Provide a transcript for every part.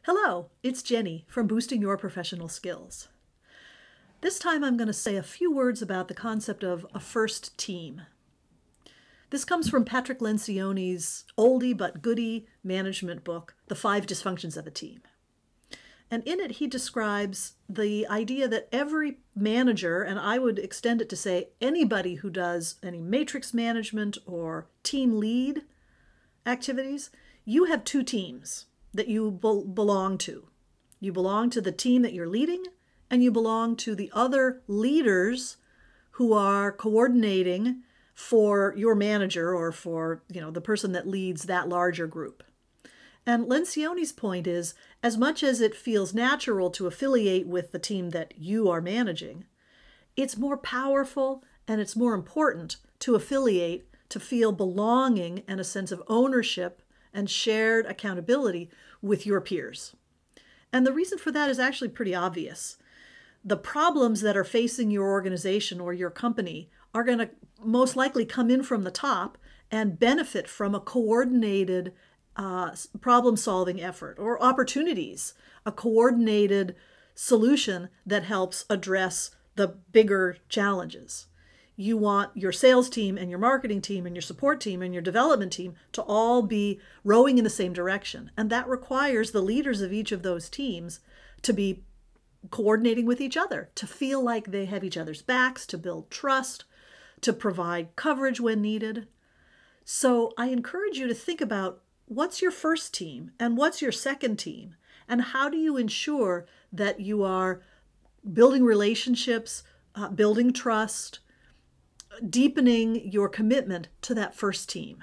Hello, it's Jenny from Boosting Your Professional Skills. This time I'm going to say a few words about the concept of a first team. This comes from Patrick Lencioni's oldie but goodie management book, The 5 Dysfunctions of a Team. And in it he describes the idea that every manager, and I would extend it to say anybody who does any matrix management or team lead activities, you have two teams that you belong to. You belong to the team that you're leading, and you belong to the other leaders who are coordinating for your manager or for, the person that leads that larger group. And Lencioni's point is, as much as it feels natural to affiliate with the team that you are managing, it's more powerful and it's more important to affiliate, to feel belonging and a sense of ownership and shared accountability with your peers. And the reason for that is actually pretty obvious. The problems that are facing your organization or your company are going to most likely come in from the top and benefit from a coordinated problem-solving effort, or opportunities, a coordinated solution that helps address the bigger challenges. You want your sales team and your marketing team and your support team and your development team to all be rowing in the same direction. And that requires the leaders of each of those teams to be coordinating with each other, to feel like they have each other's backs, to build trust, to provide coverage when needed. So I encourage you to think about what's your first team and what's your second team, and how do you ensure that you are building relationships, building trust, deepening your commitment to that first team.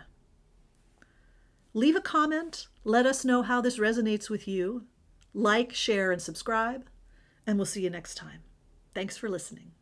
Leave a comment. Let us know how this resonates with you. Like, share, and subscribe, and we'll see you next time. Thanks for listening.